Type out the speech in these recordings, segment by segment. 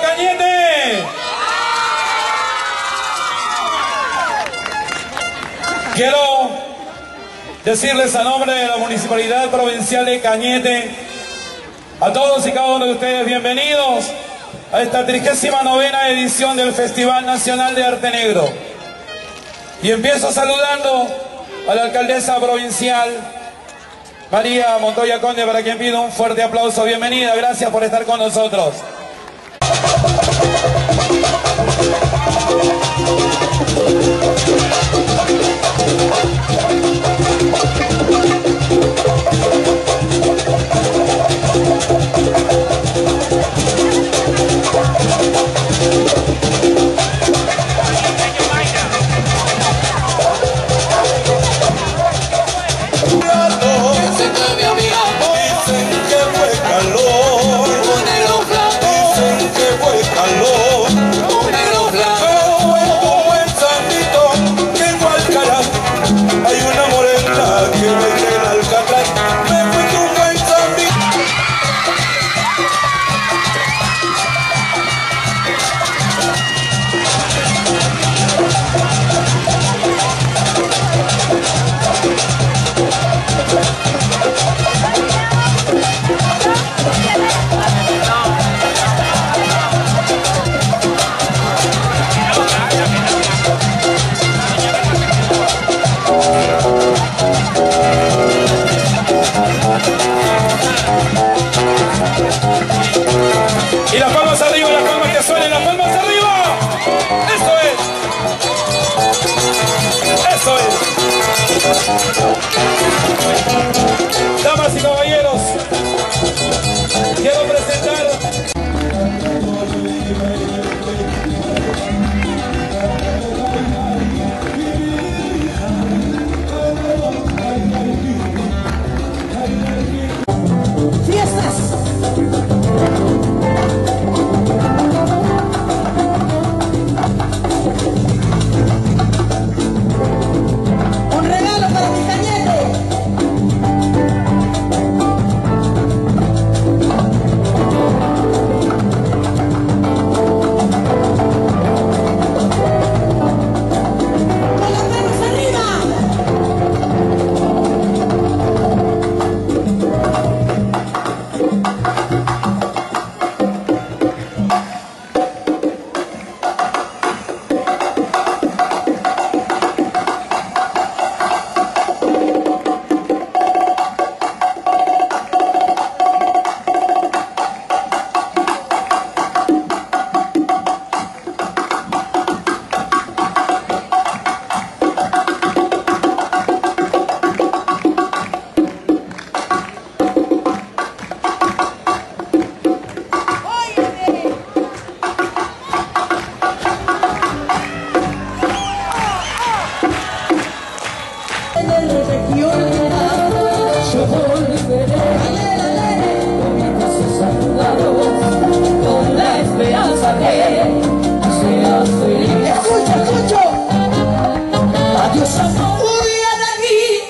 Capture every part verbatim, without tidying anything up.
Cañete! Quiero decirles a nombre de la Municipalidad Provincial de Cañete, a todos y cada uno de ustedes, bienvenidos a esta trigésima novena edición del Festival Nacional de Arte Negro. Y empiezo saludando a la alcaldesa provincial, María Montoya Conde, para quien pido un fuerte aplauso. Bienvenida, gracias por estar con nosotros. Y las palmas arriba, las palmas que suenen, las palmas arriba. Eso es. Eso es. Damas y caballeros, quiero presentar fiestas. Un regalo para mi Cañete. Con las manos arriba. Con la esperanza que seas feliz. Escucha, escucho. Adiós, amor. Huye de aquí.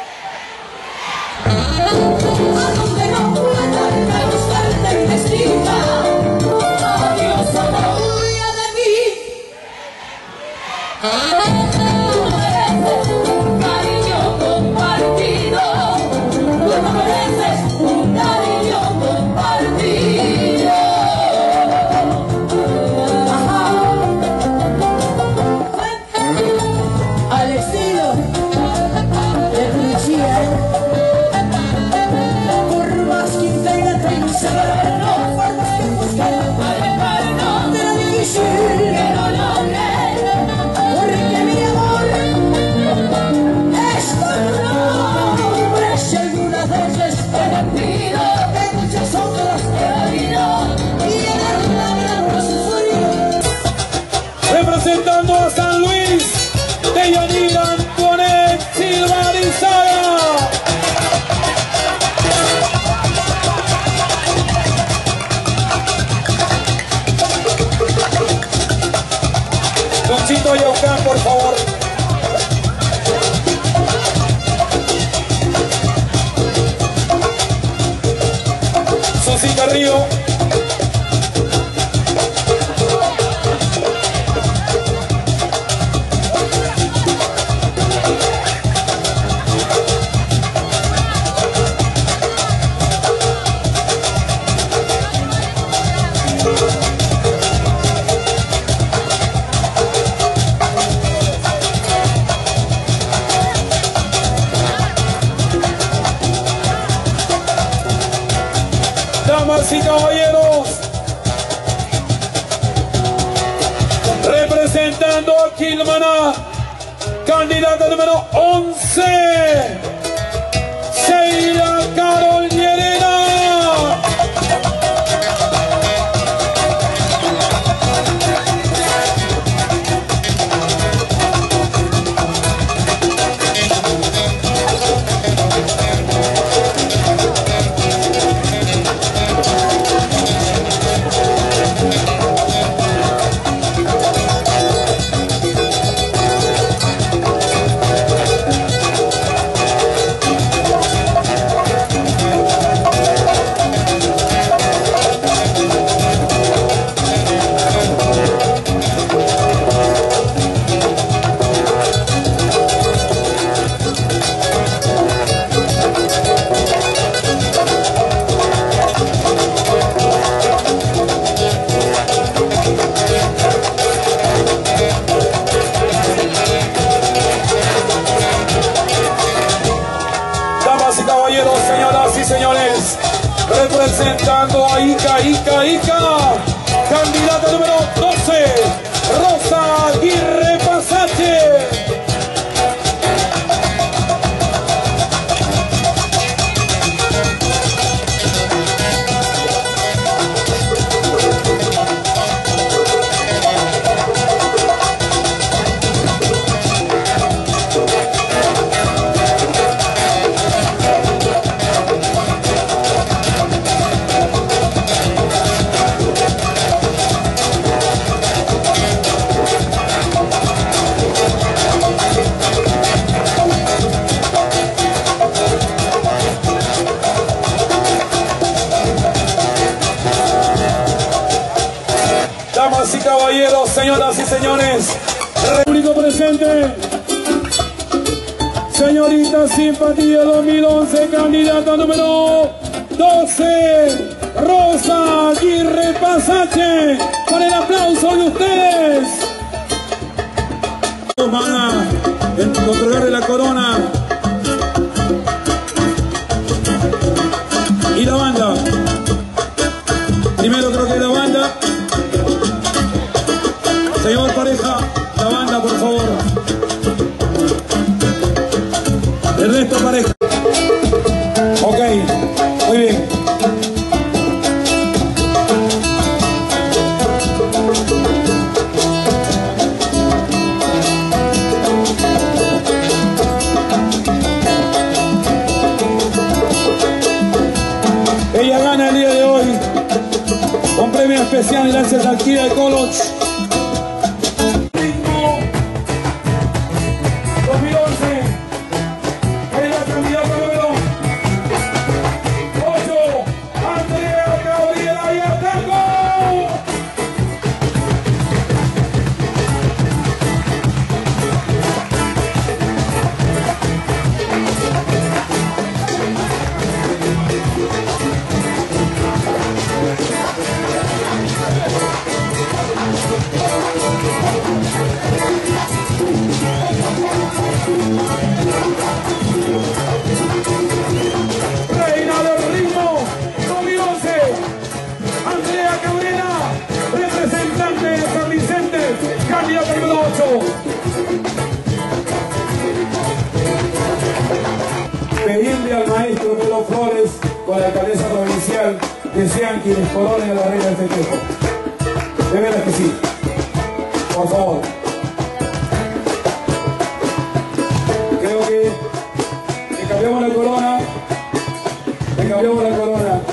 A donde no pueda buscarte mi destino. Adiós, amor. Huye de aquí. Tú mereces un cariño compartido. Tú no mereces un cariño compartido. Ajá. Al estilo de Lucia, por más que intenten saber, no formas que buscan para no te lo dicen que no logren, porque mi amor es tu nombre. Si algunas veces he mentido, que muchas otras he vivido y en el labio no sufrido. representando a San Luis, Deyanira Antoinette Silva Arizaga. Doncito Yaucán, por favor. Sosita Río. representando a Quilmaná, candidata número once, Sheila Carol Llerena. Señores, representando a Ica, Ica, Ica, candidata número doce, Rosa Aguirre Pasache. Damas y caballeros, señoras y señores, público presente, señorita Simpatía dos mil once, candidata número doce, Rosa Aguirre Pasache, con el aplauso de ustedes. Van a otorgarle la corona y la banda. Primero creo que la banda. Señor pareja, la banda, por favor. El resto pareja. Ok, muy bien. Ella gana el día de hoy con premio especial gracias al Kira College. Reina del ritmo, dos mil once, Andrea Cabrera, representante de San Vicente, candidata número ocho. Pedirle al maestro Pedro Flores con la alcaldesa provincial que sean quienes coronen a la reina del festejo. De veras que sí, por favor. Creo que le cambiamos la corona, le cambiamos la corona.